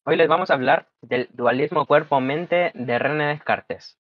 Hoy les vamos a hablar del dualismo cuerpo-mente de René Descartes.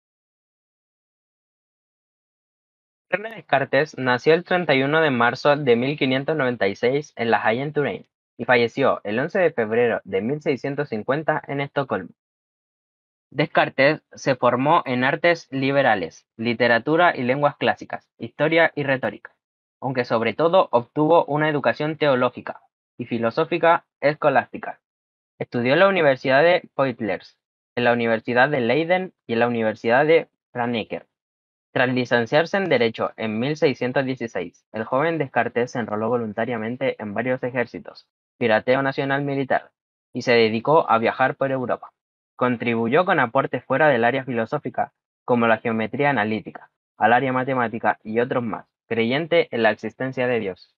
René Descartes nació el 31 de marzo de 1596 en La Haye en Touraine y falleció el 11 de febrero de 1650 en Estocolmo. Descartes se formó en artes liberales, literatura y lenguas clásicas, historia y retórica, aunque sobre todo obtuvo una educación teológica y filosófica escolástica. Estudió en la Universidad de Poitiers, en la Universidad de Leiden y en la Universidad de Franeker. Tras licenciarse en Derecho en 1616, el joven Descartes se enroló voluntariamente en varios ejércitos, pirateo nacional militar, y se dedicó a viajar por Europa. Contribuyó con aportes fuera del área filosófica, como la geometría analítica, al área matemática y otros más, creyente en la existencia de Dios.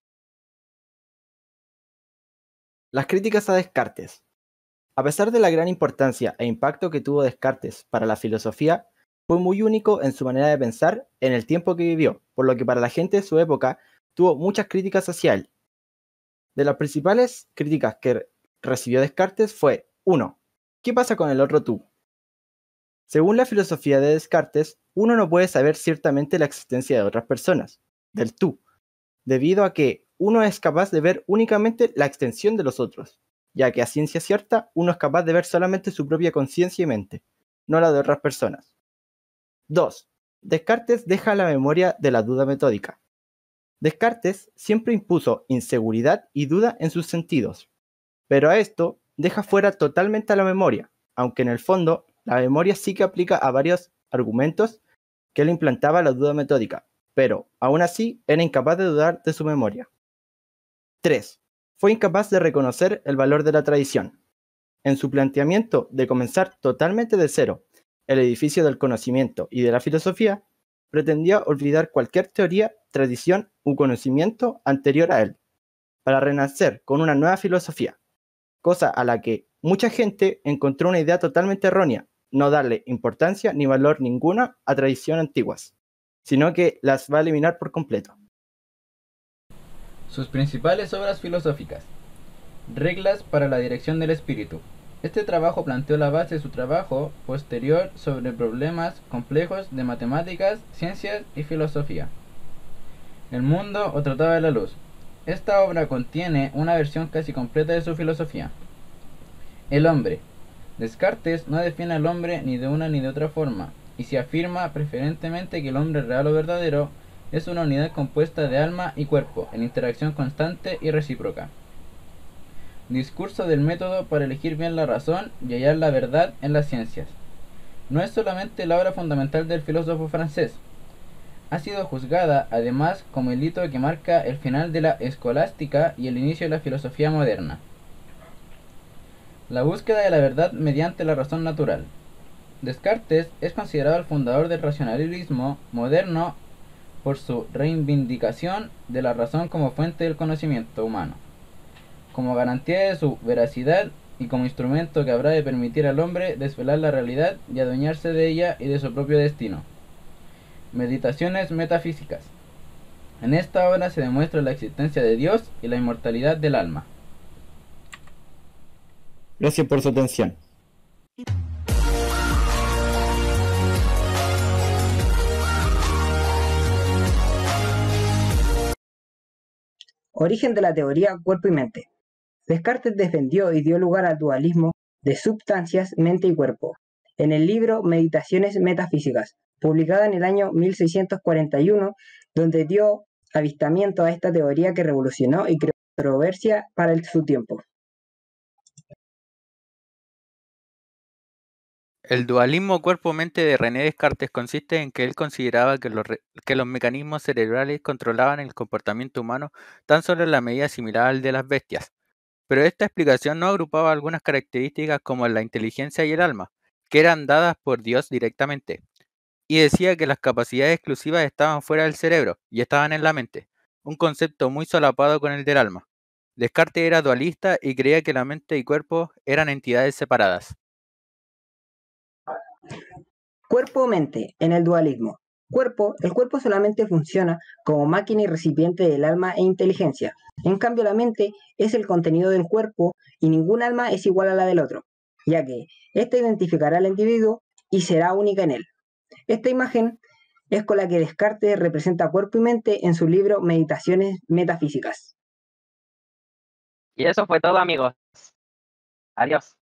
Las críticas a Descartes. A pesar de la gran importancia e impacto que tuvo Descartes para la filosofía, fue muy único en su manera de pensar en el tiempo que vivió, por lo que para la gente de su época tuvo muchas críticas hacia él. De las principales críticas que recibió Descartes fue 1. ¿Qué pasa con el otro tú? Según la filosofía de Descartes, uno no puede saber ciertamente la existencia de otras personas, del tú, debido a que uno es capaz de ver únicamente la extensión de los otros, ya que a ciencia cierta uno es capaz de ver solamente su propia conciencia y mente, no la de otras personas. 2. Descartes deja la memoria de la duda metódica. Descartes siempre impuso inseguridad y duda en sus sentidos, pero a esto deja fuera totalmente a la memoria, aunque en el fondo la memoria sí que aplica a varios argumentos que él implantaba la duda metódica, pero aún así era incapaz de dudar de su memoria. 3. Fue incapaz de reconocer el valor de la tradición. En su planteamiento de comenzar totalmente de cero el edificio del conocimiento y de la filosofía, pretendía olvidar cualquier teoría, tradición u conocimiento anterior a él, para renacer con una nueva filosofía, cosa a la que mucha gente encontró una idea totalmente errónea, no darle importancia ni valor ninguna a tradiciones antiguas, sino que las va a eliminar por completo. Sus principales obras filosóficas. Reglas para la dirección del espíritu. Este trabajo planteó la base de su trabajo posterior sobre problemas complejos de matemáticas, ciencias y filosofía. El mundo o Tratado de la Luz. Esta obra contiene una versión casi completa de su filosofía. El hombre. Descartes no define al hombre ni de una ni de otra forma, y se afirma preferentemente que el hombre real o verdadero es una unidad compuesta de alma y cuerpo, en interacción constante y recíproca. Discurso del método para elegir bien la razón y hallar la verdad en las ciencias. No es solamente la obra fundamental del filósofo francés. Ha sido juzgada además como el hito que marca el final de la escolástica y el inicio de la filosofía moderna. La búsqueda de la verdad mediante la razón natural. Descartes es considerado el fundador del racionalismo moderno por su reivindicación de la razón como fuente del conocimiento humano, como garantía de su veracidad y como instrumento que habrá de permitir al hombre desvelar la realidad y adueñarse de ella y de su propio destino. Meditaciones metafísicas. En esta obra se demuestra la existencia de Dios y la inmortalidad del alma. Gracias por su atención. Origen de la teoría cuerpo y mente. Descartes defendió y dio lugar al dualismo de substancias, mente y cuerpo, en el libro Meditaciones metafísicas, publicada en el año 1641, donde dio avistamiento a esta teoría que revolucionó y creó controversia para su tiempo. El dualismo cuerpo-mente de René Descartes consiste en que él consideraba que los mecanismos cerebrales controlaban el comportamiento humano tan solo en la medida similar al de las bestias. Pero esta explicación no agrupaba algunas características como la inteligencia y el alma, que eran dadas por Dios directamente, y decía que las capacidades exclusivas estaban fuera del cerebro y estaban en la mente, un concepto muy solapado con el del alma. Descartes era dualista y creía que la mente y cuerpo eran entidades separadas. Cuerpo-mente en el dualismo. El cuerpo solamente funciona como máquina y recipiente del alma e inteligencia. En cambio, la mente es el contenido del cuerpo y ningún alma es igual a la del otro, ya que ésta identificará al individuo y será única en él. Esta imagen es con la que Descartes representa cuerpo y mente en su libro Meditaciones Metafísicas. Y eso fue todo, amigos. Adiós.